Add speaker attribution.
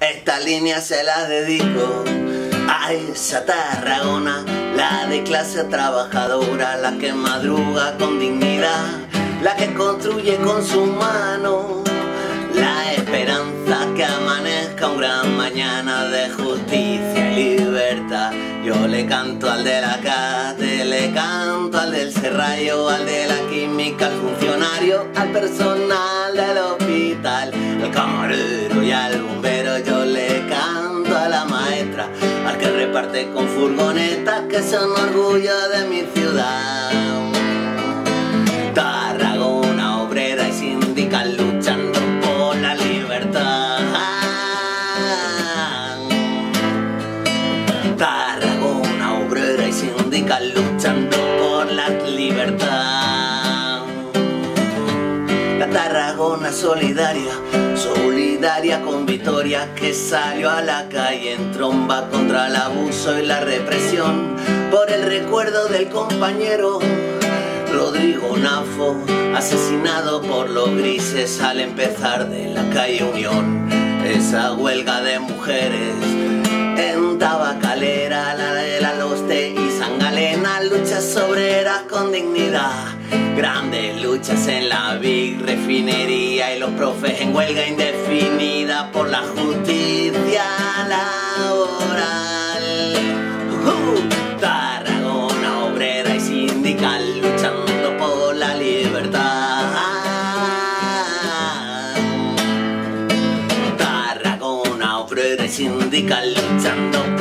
Speaker 1: Esta línea se la dedico a esa Tarragona, la de clase trabajadora, la que madruga con dignidad, la que construye con sus manos la esperanza que amanezca un gran mañana de justicia y libertad. Yo le canto al de la Cate, le canto al del Serrallo, al de la química, al funcionario, al personal del hospital, al camarero y al bombero. Yo le canto a la maestra, al que reparte con furgonetas, que son orgullo de mi ciudad. Tarragona obrera y sindical luchando por la libertad. Tarragona obrera y sindical luchando por la libertad. La Tarragona solidaria, solidaria con Vitoria, que salió a la calle en tromba contra el abuso y la represión, por el recuerdo del compañero Rodrigo Nafo, asesinado por los grises al empezar de la calle Unión. Esa huelga de mujeres en Tabacalera, la de la Loste y San Galena, luchas obreras con dignidad, grandes luchas en la Big Refinería y los profes en huelga indefinida por la justicia laboral. Tarragona obrera y sindical luchando por la libertad. Tarragona obrera y sindical luchando